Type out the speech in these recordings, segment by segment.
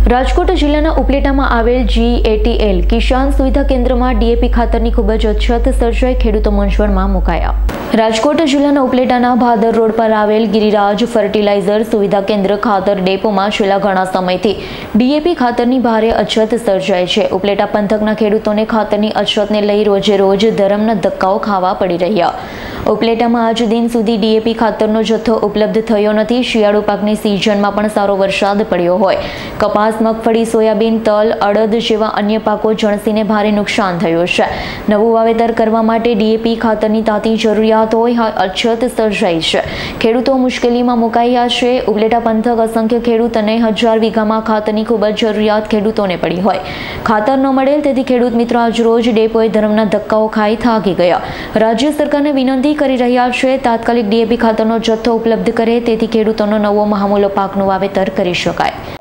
રાજકોટ જિલ્લાના ઉપલેટામાં આવેલ GATL કિસાન સુવિધા કેન્દ્રમાં ડીએપી ખાતરની ખૂબ જ અછત સર્જાઈ ખેડૂતો મૂંઝવણમાં મુકાયા। રાજકોટ જિલ્લાના ઉપલેટાના ભાદર રોડ પર આવેલ ગિરિરાજ ફર્ટિલાઇઝર સુવિધા કેન્દ્ર ખાતર ડેપોમાં છેલ્લા ઘણા સમયથી ડીએપી ખાતરની ભારે અછત સર્જાઈ છે। ઉપલેટા પંથકના ખેડૂતોને ખાતરની અછતને લઈ રોજે રોજ ધરમના ધક્કાઓ ખાવા પડી રહ્યા। ઉપલેટામાં આજ દિન સુધી ડીએપી ખાતરનો જથ્થો ઉપલબ્ધ થયો નથી। શિયાળુ પાકની સિઝનમાં પણ સારો વરસાદ પડ્યો હોય। કપાસ, મગફળી, સોયાબીન, તલ, અડદ જેવા અન્ય પાકો જણસીને ભારે નુકસાન થયું છે। નવું વાવેતર કરવા માટે ડીએપી ખાતરની તાતી જરૂરિયાત હોય અછત સર્જાઈ છે। ખેડૂતો મુશ્કેલીમાં મુકાયા છે। ઉપલેટા પંથક અસંખ્ય ખેડૂત અને 1000 વીઘામાં ખાતરની ખૂબ જ જરૂરિયાત ખેડૂતોને પડી હોય। ખાતર ન મળેલ તેથી ખેડૂત મિત્રો આજ રોજ ડેપોએ ધરમના ધક્કાઓ ખાઈ થાકી ગયા। રાજ્ય સરકારને વિનંતી કરી રહ્યા છે તાત્કાલિક ડીએપી ખાતરનો જથ્થો ઉપલબ્ધ કરે તેથી ખેડૂતોનો નવો મહામૂલો પાકનું વાવેતર કરી શકાય।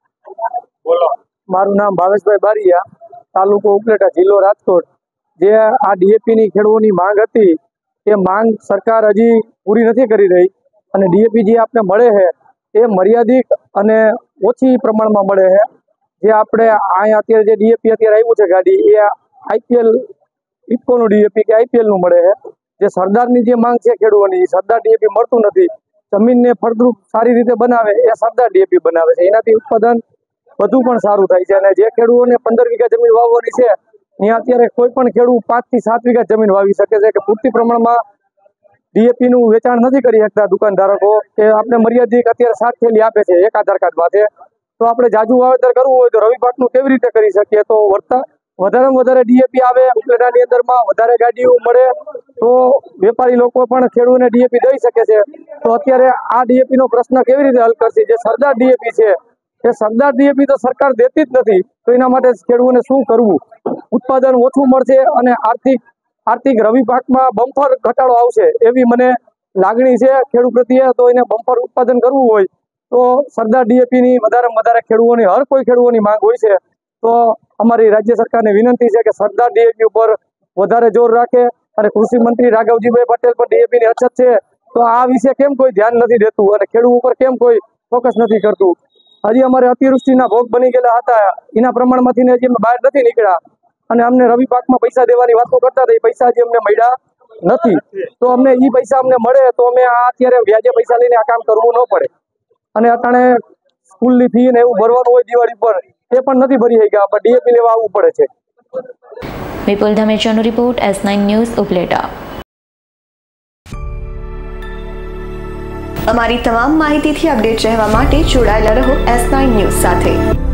મારું નામ ભાવેશભાઈ બારિયા, તાલુકો ઉપલેટા, જિલ્લો રાજકોટ। જે આ ડીએપી ની ખેડૂતોની માંગ હતી એ માંગ સરકાર હજી પૂરી નથી કરી રહી અને ડીએપી જે આપણે મળે છે એ મર્યાદિત અને ઓછી પ્રમાણમાં મળે છે। જે આપણે અહીંયા અત્યારે જે ડીએપી અત્યારે આવ્યું છે ગાડી એ આઈપીએલ ઇફકોનું ડીએપી કે આઈપીએલ નું મળે છે। જે સરદારની જે માંગ છે ખેડૂતોની, સરદાર ડીએપી મળતું નથી। જમીનને ફળદ્રુપ સારી રીતે બનાવે એ સરદાર ડીએપી બનાવે છે, એનાથી ઉત્પાદન વધુ પણ સારું થાય છે। અને જે ખેડૂતોને 15 વીઘા જમીન વાવવાની છે ત્યાં અત્યારે કોઈ પણ ખેડૂત 5 થી 7 વીઘા જમીન વાવી શકે છે કે પૂરતી પ્રમાણમાં ડીએપી નું વેચાણ નથી કરી શકતા દુકાનદારો કે આપણે મર્યાદિત અત્યારે 7 થેલી આપે છે એક આધાર કાર્ડ માટે। તો આપણે જાજુ વાવેતર કરવું હોય તો રવિ પાકનું કેવી રીતે કરી શકીએ? તો વધારેમાં વધારે ડીએપી આવે, ઉપલેટાની અંદરમાં વધારે ગાડીઓ મળે તો વેપારી લોકો પણ ખેડૂતોને ડીએપી દઈ શકે છે। તો અત્યારે આ ડીએપી નો પ્રશ્ન કેવી રીતે હલ કરશે? જે સરદાર ડીએપી છે એ સરદાર ડીએપી તો સરકાર દેતી જ નથી, તો એના માટે ખેડૂતોને શું કરવું? ઉત્પાદન ઓછું મળશે અને આર્થિક રવિ પાકમાં બમ્પર ઘટાડો આવશે એવી મને લાગણી છે ખેડૂત પ્રત્યે। તો એને બમ્પર ઉત્પાદન કરવું હોય તો સરદાર ડીએપી ની વધારેમાં વધારે ખેડૂતોની હર કોઈ ખેડૂતોની માંગ હોય છે। તો અમારી રાજ્ય સરકારને વિનંતી છે કે સરદાર ડીએપી ઉપર વધારે જોર રાખે અને કૃષિ મંત્રી રાઘવજીભાઈ પટેલ પર ડીએપી ની અછત છે તો આ વિશે કેમ કોઈ ધ્યાન નથી દેતું અને ખેડૂત ઉપર કેમ કોઈ ફોકસ નથી કરતું? હજી અમારે અતિવૃષ્ટિના ભોગ બની ગયેલા હતા એના પ્રમાણમાંથી હજી અમે બહાર નથી નીકળ્યા અને અમને રવિ પાકમાં પૈસા દેવાની વાતો કરતા હતા, એ પૈસા હજી અમને મળ્યા નથી। તો અમને એ પૈસા અમને મળે તો અમે અત્યારે વ્યાજે પૈસા લઈને આ કામ કરવું ન પડે। અને અટાણે સ્કૂલની ફી ને એવું ભરવાનું હોય દિવાળી પર એ પણ નથી ભરી શક્યા, પણ ડીએપી લેવા આવવું પડે છે। વિપુલ ધામેચાનો રિપોર્ટ, S9 ન્યૂઝ, ઉપલેટા। અમારી તમામ માહિતીથી અપડેટ રહેવા માટે જોડાયેલા રહો S9 ન્યૂઝ સાથે।